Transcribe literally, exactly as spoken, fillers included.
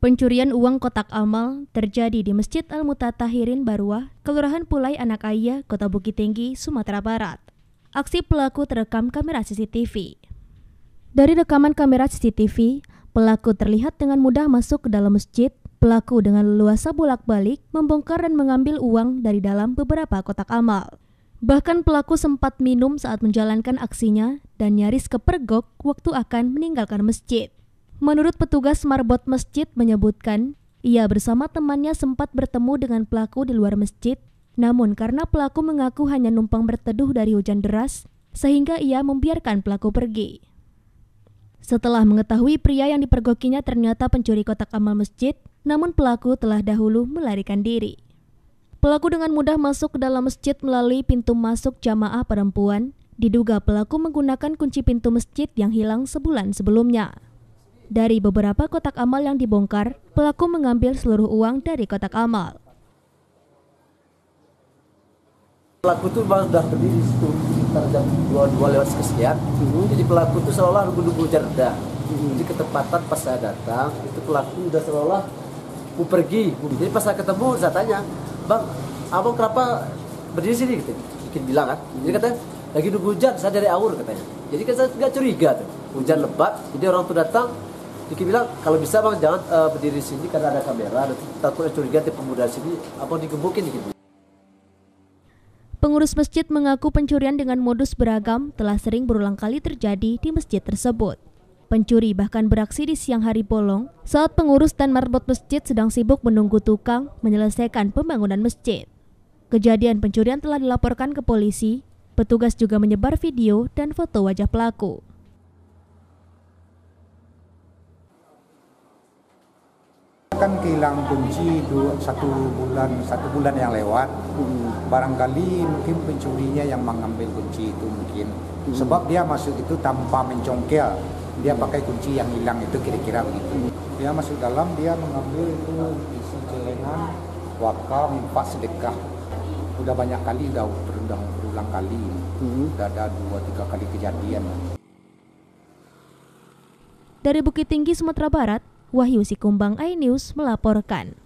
Pencurian uang kotak amal terjadi di Masjid Al-Mutatahirin Baruah, Kelurahan Pulai Anak Ayah, Kota Bukit Tinggi, Sumatera Barat. Aksi pelaku terekam kamera C C T V. Dari rekaman kamera C C T V, pelaku terlihat dengan mudah masuk ke dalam masjid. Pelaku dengan leluasa bolak-balik membongkar dan mengambil uang dari dalam beberapa kotak amal. Bahkan pelaku sempat minum saat menjalankan aksinya dan nyaris kepergok waktu akan meninggalkan masjid. Menurut petugas marbot masjid menyebutkan, ia bersama temannya sempat bertemu dengan pelaku di luar masjid, namun karena pelaku mengaku hanya numpang berteduh dari hujan deras, sehingga ia membiarkan pelaku pergi. Setelah mengetahui pria yang dipergokinya ternyata pencuri kotak amal masjid, namun pelaku telah dahulu melarikan diri. Pelaku dengan mudah masuk ke dalam masjid melalui pintu masuk jamaah perempuan. Diduga pelaku menggunakan kunci pintu masjid yang hilang sebulan sebelumnya. Dari beberapa kotak amal yang dibongkar, pelaku mengambil seluruh uang dari kotak amal. Pelaku itu sudah berdiri di situ sekitar jam dua puluh dua lewat sekian. Uh-huh. Jadi pelaku itu seolah nunggu-nunggu hujan reda. Uh-huh. Jadi ketepatan pas saya datang, itu pelaku udah seolah mau pergi. Uh-huh. Jadi pas saya ketemu, saya tanya, "Bang, abang kenapa berdiri sini?" Gitu. Mungkin bilang kan. Uh-huh. Jadi katanya, "Lagi nunggu hujan, saya dari Aur," katanya. Jadi kan saya nggak curiga tuh. Hujan lebat, jadi orang tuh datang. Diki bilang, "Kalau bisa bang jangan uh, berdiri di sini karena ada kamera, takutnya curiga di pemuda sini, apa digebukin gitu." Pengurus masjid mengaku pencurian dengan modus beragam telah sering berulang kali terjadi di masjid tersebut. Pencuri bahkan beraksi di siang hari bolong saat pengurus dan marbot masjid sedang sibuk menunggu tukang menyelesaikan pembangunan masjid. Kejadian pencurian telah dilaporkan ke polisi. Petugas juga menyebar video dan foto wajah pelaku. Kan kehilangan kunci dua, satu bulan satu bulan yang lewat. Hmm. Barangkali mungkin pencurinya yang mengambil kunci itu mungkin. Hmm. Sebab dia masuk itu tanpa mencongkel. Dia pakai kunci yang hilang itu kira-kira begitu. Dia masuk dalam, dia mengambil itu isi celengan, wakaf, infak, sedekah. Udah banyak kali, udah berulang, berulang kali. Hmm. Udah ada dua tiga kali kejadian. Dari Bukit Tinggi, Sumatera Barat, Wahyu Sikumbang, iNews melaporkan.